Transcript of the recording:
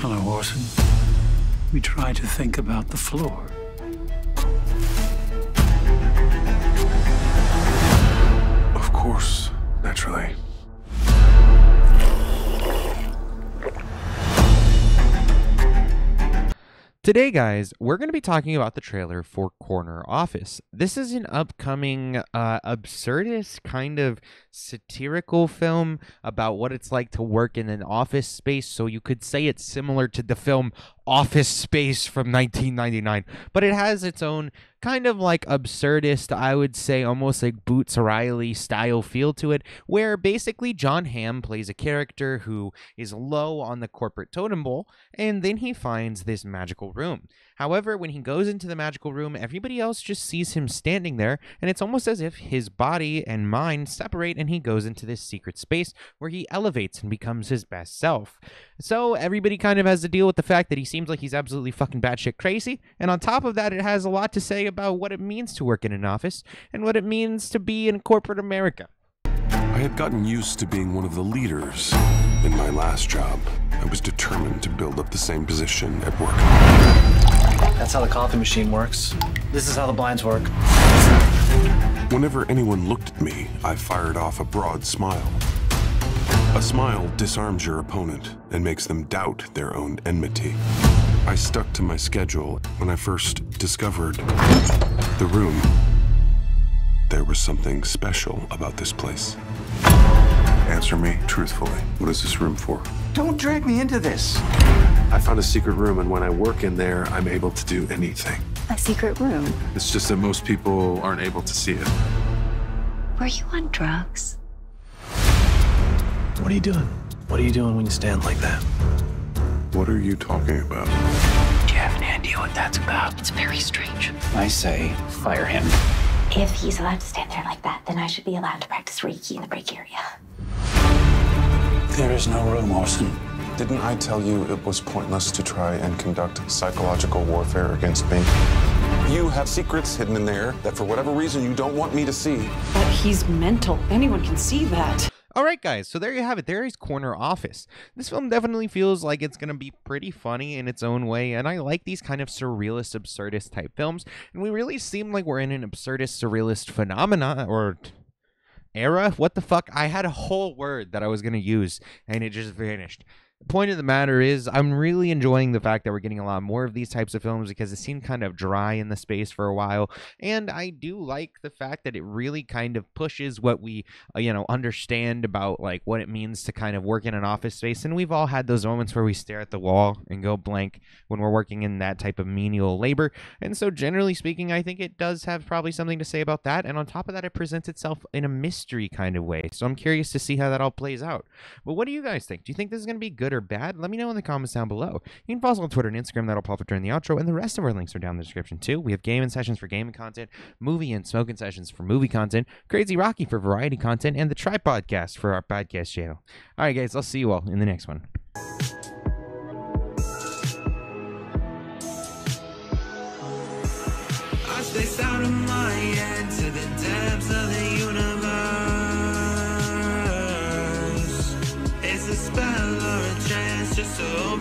Hello, Orson. We try to think about the floor. Of course, naturally. Today, guys, we're going to be talking about the trailer for Corner Office. This is an upcoming absurdist kind of satirical film about what it's like to work in an office space. So you could say it's similar to the film Office Space from 1999, but it has its own kind of like absurdist, I would say almost like Boots Riley style feel to it, where basically Jon Hamm plays a character who is low on the corporate totem pole, and then he finds this magical room. However, when he goes into the magical room, everybody else just sees him standing there, and it's almost as if his body and mind separate, and he goes into this secret space where he elevates and becomes his best self. So everybody kind of has to deal with the fact that he seems like he's absolutely fucking batshit crazy, and on top of that, it has a lot to say about what it means to work in an office and what it means to be in corporate America. I had gotten used to being one of the leaders in my last job. I was determined to build up the same position at work. That's how the coffee machine works. This is how the blinds work. Whenever anyone looked at me, I fired off a broad smile. A smile disarms your opponent and makes them doubt their own enmity. I stuck to my schedule. When I first discovered the room, there was something special about this place. Answer me truthfully. What is this room for? Don't drag me into this. I found a secret room, and when I work in there, I'm able to do anything. A secret room? It's just that most people aren't able to see it. Were you on drugs? What are you doing? What are you doing when you stand like that? What are you talking about? Do you have any idea what that's about? It's very strange. I say, fire him. If he's allowed to stand there like that, then I should be allowed to practice Reiki in the break area. There is no room, Orson. Didn't I tell you it was pointless to try and conduct psychological warfare against me? You have secrets hidden in there that for whatever reason you don't want me to see. But he's mental. Anyone can see that. Alright guys, so there you have it. There is Corner Office. This film definitely feels like it's going to be pretty funny in its own way, and I like these kind of surrealist, absurdist type films, and we really seem like we're in an absurdist, surrealist phenomena, or era? What the fuck? I had a whole word that I was going to use, and it just vanished. The point of the matter is, I'm really enjoying the fact that we're getting a lot more of these types of films because it seemed kind of dry in the space for a while, and I do like the fact that it really kind of pushes what we, understand about, like, what it means to kind of work in an office space, and we've all had those moments where we stare at the wall and go blank when we're working in that type of menial labor, and so generally speaking, I think it does have probably something to say about that, and on top of that, it presents itself in a mystery kind of way, so I'm curious to see how that all plays out. But what do you guys think? Do you think this is going to be good or bad? Let me know in the comments down below. You can follow us on Twitter and Instagram. That'll pop up during the outro, and the rest of our links are down in the description too. We have gaming sessions for gaming content, movie and smoking sessions for movie content, CrazyRocky for variety content, and the Tripodcast for our podcast channel. All right, guys, I'll see you all in the next one. I spaced out of my head to the depths of the universe. It's a spell or a chance just to